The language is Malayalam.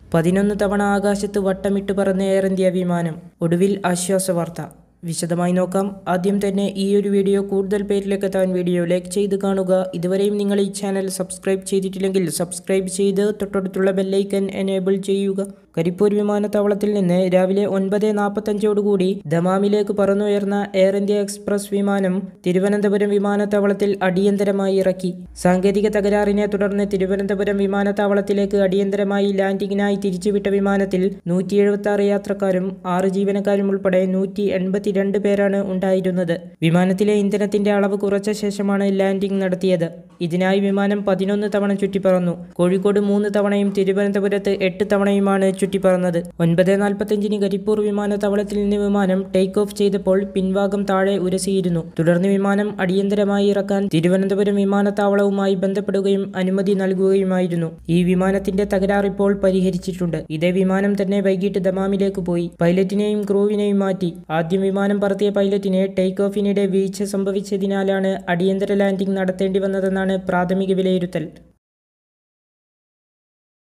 11 തവണ ആകാശത്ത് വട്ടമിട്ട് പറന്ന എയർ ഇന്ത്യ വിമാനം. ഒടുവിൽ ആശ്വാസവാർത്ത. വിശദമായി നോക്കാം. ആദ്യം തന്നെ ഈ ഒരു വീഡിയോ കൂടുതൽ പേരിലേക്ക് എത്താൻ വീഡിയോ ലൈക്ക് ചെയ്ത് കാണുക. ഇതുവരെയും നിങ്ങൾ ഈ ചാനൽ സബ്സ്ക്രൈബ് ചെയ്തിട്ടില്ലെങ്കിൽ സബ്സ്ക്രൈബ് ചെയ്ത് തൊട്ടടുത്തുള്ള ബെല്ലൈക്കൻ എനേബിൾ ചെയ്യുക. കരിപ്പൂർ വിമാനത്താവളത്തിൽ നിന്ന് രാവിലെ 9:45 ദമാമിലേക്ക് പറന്നുയർന്ന എയർ ഇന്ത്യ എക്സ്പ്രസ് വിമാനം തിരുവനന്തപുരം വിമാനത്താവളത്തിൽ അടിയന്തരമായി ഇറക്കി. സാങ്കേതിക തകരാറിനെ തുടർന്ന് തിരുവനന്തപുരം വിമാനത്താവളത്തിലേക്ക് അടിയന്തരമായി ലാൻഡിങ്ങിനായി തിരിച്ചുവിട്ട വിമാനത്തിൽ 176 യാത്രക്കാരും 6 ജീവനക്കാരും ഉൾപ്പെടെ 182 പേരാണ് ഉണ്ടായിരുന്നത്. വിമാനത്തിലെ ഇന്ധനത്തിന്റെ അളവ് കുറച്ച ശേഷമാണ് ലാൻഡിംഗ് നടത്തിയത്. ഇതിനായി വിമാനം 11 തവണ ചുറ്റിപ്പറന്നു. കോഴിക്കോട് 3 തവണയും തിരുവനന്തപുരത്ത് 8 തവണയുമാണ് ചുറ്റിപ്പറന്നത്. 9:45 കരിപ്പൂർ വിമാനത്താവളത്തിൽ നിന്ന് വിമാനം ടേക്ക് ഓഫ് ചെയ്തപ്പോൾ പിൻഭാഗം താഴെ ഉരസിയിരുന്നു. തുടർന്ന് വിമാനം അടിയന്തരമായി ഇറക്കാൻ തിരുവനന്തപുരം വിമാനത്താവളവുമായി ബന്ധപ്പെടുകയും അനുമതി നൽകുകയുമായിരുന്നു. ഈ വിമാനത്തിന്റെ തകരാർ ഇപ്പോൾ പരിഹരിച്ചിട്ടുണ്ട്. ഇതേ വിമാനം തന്നെ വൈകിട്ട് ദമാമിലേക്ക് പോയി. പൈലറ്റിനെയും ക്രൂവിനെയും മാറ്റി. ആദ്യം വിമാനം പറത്തിയ പൈലറ്റിന് ടേക്ക് ഓഫിനിടെ വീഴ്ച സംഭവിച്ചതിനാലാണ് അടിയന്തര ലാൻഡിംഗ് നടത്തേണ്ടി വന്നതെന്നാണ് പ്രാഥമിക വിലയിരുത്തൽ.